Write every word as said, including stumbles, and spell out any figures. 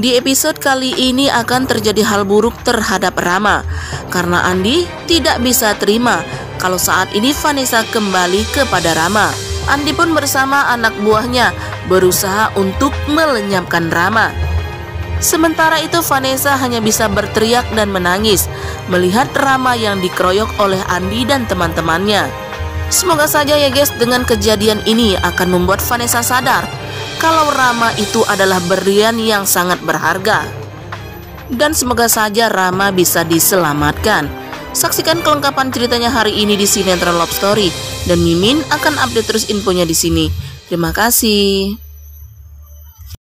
Di episode kali ini akan terjadi hal buruk terhadap Rama karena Andi tidak bisa terima kalau saat ini Vanessa kembali kepada Rama. Andi pun bersama anak buahnya berusaha untuk melenyapkan Rama. Sementara itu Vanessa hanya bisa berteriak dan menangis melihat Rama yang dikeroyok oleh Andi dan teman-temannya. Semoga saja ya guys, dengan kejadian ini akan membuat Vanessa sadar kalau Rama itu adalah berlian yang sangat berharga. Dan semoga saja Rama bisa diselamatkan. Saksikan kelengkapan ceritanya hari ini di Sinetron Love Story, dan Mimin akan update terus infonya di sini. Terima kasih.